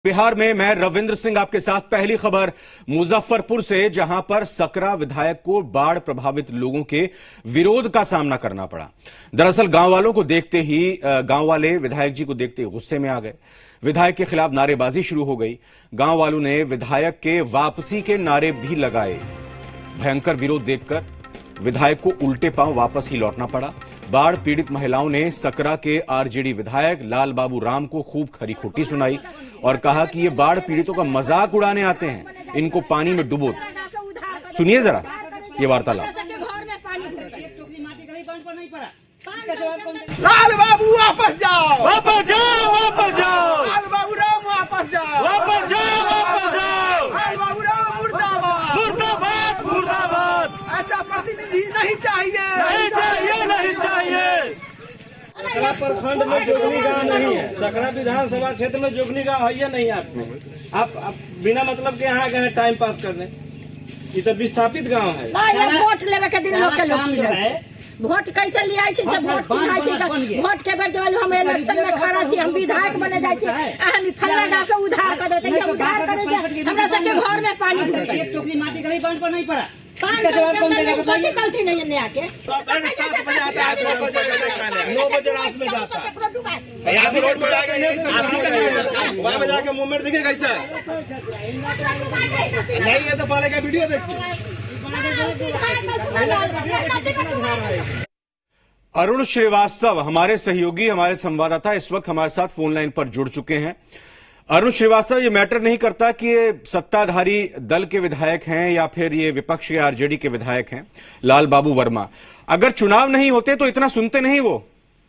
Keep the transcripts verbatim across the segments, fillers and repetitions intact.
बिहार में मैं रविंद्र सिंह आपके साथ पहली खबर मुजफ्फरपुर से, जहां पर सकरा विधायक को बाढ़ प्रभावित लोगों के विरोध का सामना करना पड़ा। दरअसल गांव वालों को देखते ही गांव वाले विधायक जी को देखते ही गुस्से में आ गए। विधायक के खिलाफ नारेबाजी शुरू हो गई। गांव वालों ने विधायक के वापसी के नारे भी लगाए। भयंकर विरोध देखकर विधायक को उल्टे पांव वापस ही लौटना पड़ा। बाढ़ पीड़ित महिलाओं ने सकरा के आरजेडी विधायक लाल बाबू राम को खूब खरी खोटी सुनाई और कहा कि ये बाढ़ पीड़ितों का मजाक उड़ाने आते हैं, इनको पानी में डुबो। सुनिए जरा ये वार्तालाप। लाल बाबू वापस जाओ, वापस जाओ, वापस जाओ, लाल बाबू राम वापस जाओ, वापस जाओ, वापस जाओ, लाल बाबू राम मुर्दाबाद, मुर्दाबाद, मुर्दाबाद। ऐसा प्रतिनिधि नहीं चाहिए, नहीं चाहिए, नहीं चाहिए। सकरा प्रखंड में जोगनी गांव नहीं है। सकरा विधानसभा क्षेत्र में जोगनी गांव है या नहीं? आपको आप, आप बिना मतलब के यहाँ गए टाइम पास करने। ये तो विस्थापित गांव है। वोट लेवे के दिन लोग के लोग चिन्है वोट कैसे लिया छै से वोट चिन्है छै। वोट के बेर जब हम इलेक्शन में खड़ा छी, हम विधायक बने जाय छी, हम फल्ला गा के उधार कर देते हैं। उधार करे से हमरा सब के घर में पानी घुस गया। एक टोकरी माटी कहीं बांध पर नहीं पड़ा। इसका जवाब कौन देगा बताइए? कल्थी नहीं ले आके सात बजे आता है, नौ बजे रात में जाता है। यहाँ पे रोड में जाके वहाँ पे जाके मूवमेंट दिखे कैसा नहीं है तो पहले का वीडियो देखिए। अरुण श्रीवास्तव हमारे सहयोगी, हमारे संवाददाता इस वक्त हमारे साथ फोन लाइन पर जुड़ चुके हैं। अरुण श्रीवास्तव, ये मैटर नहीं करता कि ये सत्ताधारी दल के विधायक हैं या फिर ये विपक्ष के आरजेडी के विधायक हैं लाल बाबू वर्मा, अगर चुनाव नहीं होते तो इतना सुनते नहीं वो?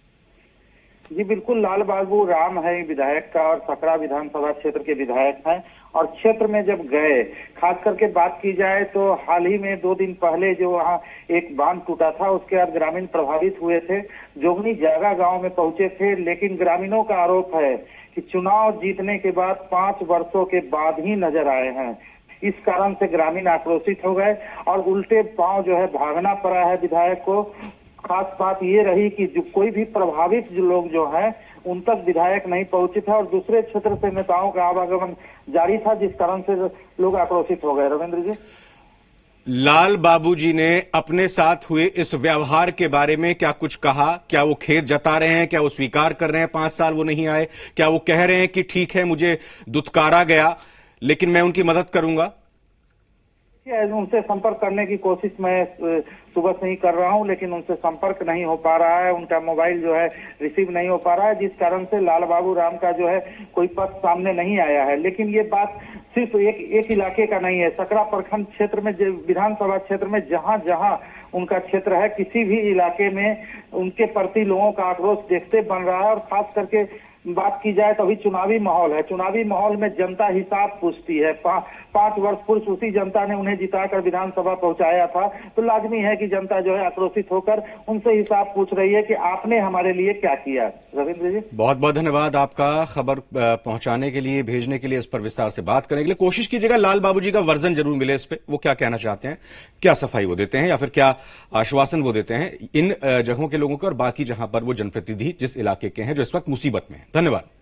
जी बिल्कुल, लाल बाबू राम है विधायक का और सकरा विधानसभा क्षेत्र के विधायक हैं। और क्षेत्र में जब गए, खास करके बात की जाए तो हाल ही में दो दिन पहले जो वहाँ एक बांध टूटा था, उसके बाद ग्रामीण प्रभावित हुए थे। जोगनी जागा गांव में पहुंचे थे, लेकिन ग्रामीणों का आरोप है कि चुनाव जीतने के बाद पांच वर्षों के बाद ही नजर आए हैं। इस कारण से ग्रामीण आक्रोशित हो गए और उल्टे पांव जो है भागना पड़ा है विधायक को। खास बात ये रही कि जो कोई भी प्रभावित जो लोग जो हैं उन तक विधायक नहीं पहुंचे थे और दूसरे क्षेत्र से नेताओं का आवागमन जारी था, जिस कारण से लोग आक्रोशित हो गए। रविंद्र जी, लाल बाबू जी ने अपने साथ हुए इस व्यवहार के बारे में क्या कुछ कहा? क्या वो खेद जता रहे हैं? क्या वो स्वीकार कर रहे हैं पांच साल वो नहीं आए? क्या वो कह रहे हैं कि ठीक है मुझे दुत्कारा गया लेकिन मैं उनकी मदद करूंगा? उनसे संपर्क करने की कोशिश मैं सुबह से ही कर रहा हूं, लेकिन उनसे संपर्क नहीं हो पा रहा है। उनका मोबाइल जो है रिसीव नहीं हो पा रहा है, जिस कारण से लाल बाबू राम का जो है कोई पक्ष सामने नहीं आया है। लेकिन ये बात सिर्फ एक एक इलाके का नहीं है। सकरा प्रखंड क्षेत्र में, विधानसभा क्षेत्र में जहां जहां उनका क्षेत्र है, किसी भी इलाके में उनके प्रति लोगों का आक्रोश देखते बन रहा है। और खास करके बात की जाए तो अभी चुनावी माहौल है। चुनावी माहौल में जनता हिसाब पूछती है। पा, पांच वर्ष पूर्व उसी जनता ने उन्हें जिताकर विधानसभा पहुंचाया था, तो लाजमी है कि जनता जो है आक्रोशित होकर उनसे हिसाब पूछ रही है कि आपने हमारे लिए क्या किया। रविंद्र जी, बहुत बहुत धन्यवाद आपका खबर पहुंचाने के लिए, भेजने के लिए, इस पर विस्तार से बात करने के लिए। कोशिश कीजिएगा लाल बाबू जी का वर्जन जरूर मिले इस पे, वो क्या कहना चाहते हैं, क्या सफाई वो देते हैं या फिर क्या आश्वासन वो देते हैं इन जगहों के लोगों को और बाकी जहां पर वो जनप्रतिनिधि जिस इलाके के हैं जो इस वक्त मुसीबत में है। धन्यवाद।